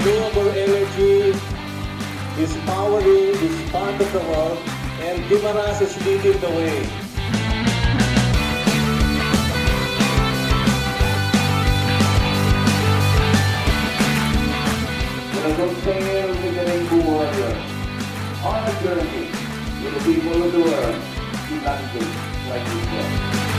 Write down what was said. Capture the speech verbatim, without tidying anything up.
renewable energy is powering this part of the world, and Guimaras is leading the way. Let us sail with the rainbow warrior on a journey with the people of the world to landscapes like this one.